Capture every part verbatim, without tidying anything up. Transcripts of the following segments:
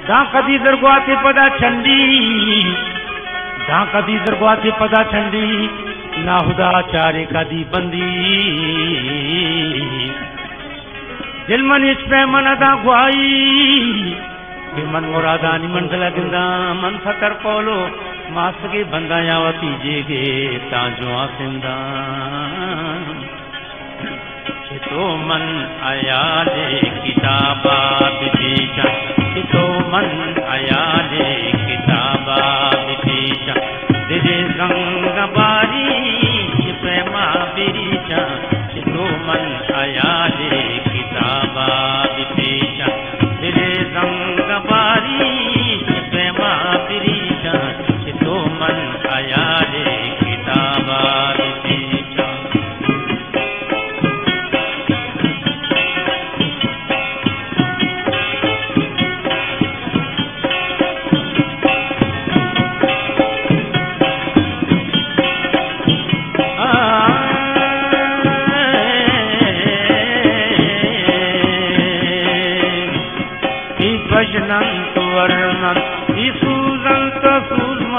दा कदी दरगाह पदा चंडी दा कदी दरगाह पदा चंडी ना हुदा चारे कदी बंदी दिल मन इस पे मन अदा गुआई मन मुरादानी मंजिल गिंदा मन फतर पोलो मास के बंदा या वतीजे गे ताजो आसिंदा तो मन आया दे किताबा बिपीचा तो मन आया दे किताबा बिपीचा दिले रंग बारी प्रेमा बिरीचा तो मन आया दे किताबा बिपीचा दिले रंग बारी प्रेमा बिरीचा तो मन आया दे किताबा बिपीचा भजनंत वर्णन ईसूजंत सूरमा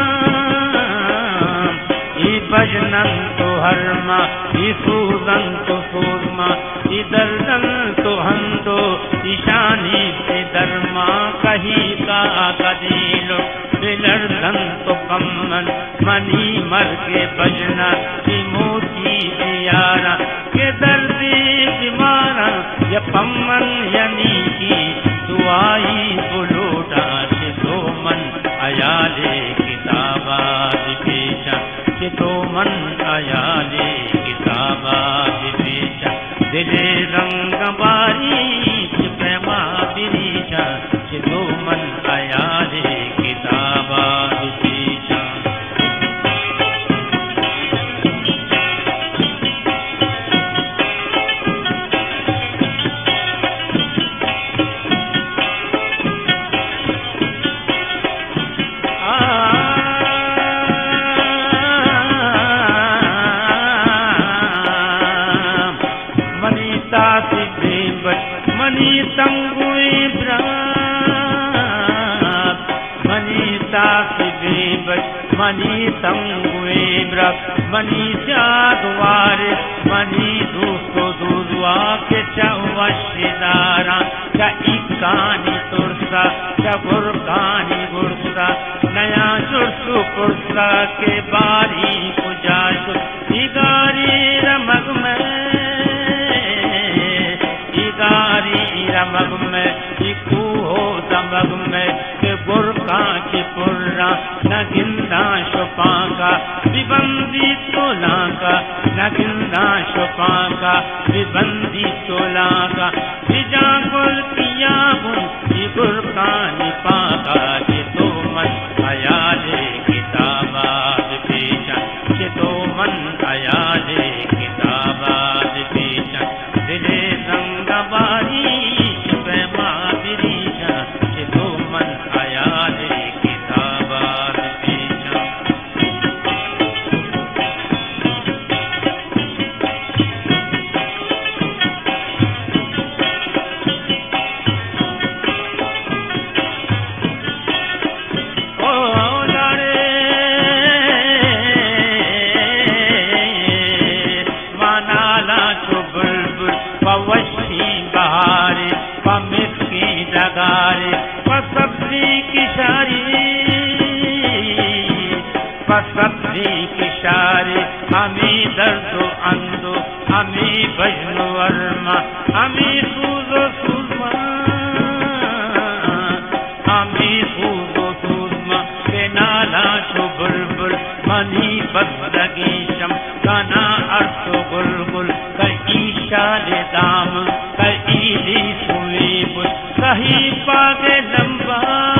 ई भजनंत हर्मा ईसूजंत सूरमा ई दर्दंत हंदो ईशानी से धर्मा कही का कदीलो बिलर्दंत कम्मन मनी मर के भजना की मोती दियारा के दर्दी बीमारा या पम्मन यानी की दुआई बुलोटा के तो मन आया ले किताबा बिपेचा के तो मन आया ले किताबा बिपेचा दिले रंग बारी प्रेमा बिरीचा के तो मन आया ले किताबा बिपेचा मनी तंगुई मनीता मनी तंगुए मनी जागवार मनी दूसो दूरवा के चौवशिदारा क्या इकानी तुरसा क्या गुरकानी गुरसा नया चुरसु पुरसा के बारी पुजासु इगारी रमग में इगारी रमग में इकू हो दमग में के गुरका के पुर्रा न गिंदा शुपा का विबंदी तोला का न गिंदा शुपा का विबंदी तोला का विजा गुल किया गुल गुरका निपा का जे तो मन आया ले किताबा पेचा जे तो मन आया ले किताबा पेचा दिले रंग बारी प्रेमा बिरीचा जे तो मन आया ले किताबा पेचा लगारे पसब्री की शारी पसब्री की शारी हमी दर्दो अंदो हमी भजनो वर्मा हमी सूजो सूरमा हमी सूजो सूरमा के नाला शो बुलबुल मनी बदगी शम गाना अर्सो गुलगुल कई शाले दाम कई ली सुई बुल कहीं पागे लंबा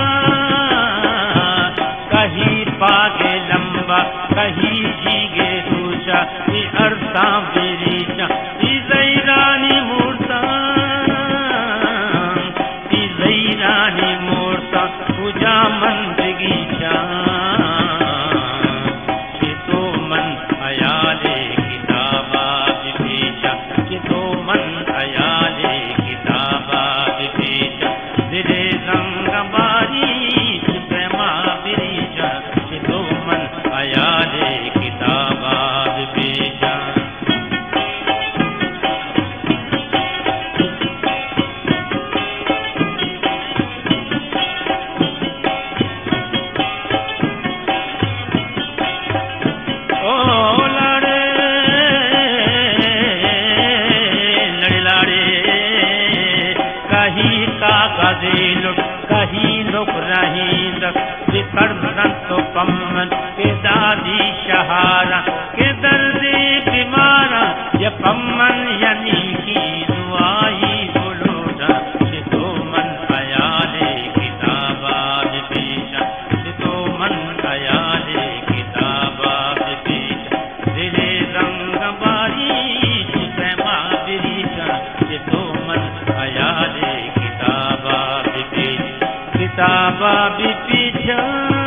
कहीं पागे लंबा कहीं जीगे दूजा ये अर्सा बिरीचा ये जैरानी मूर्ता ये जैरानी मूर्ता पूजा मन बगीचा ये तो मन आया ले किताबा बिरीचा ये तो मन गजीलुक कहीं लुक रही विकर संतो पम्मन के दादी शहारा के दर्दे बीमारा ये पम्मन यानी की दुआई बुलोड़ा ये तो मन अयाले किताबा विपेशा ये तो मन अयाले किताबा विपेशा दिले रंग बारी चिपमा बिरीशा ये तो मन अयाले किताबा विपेशा किताबा विपेशा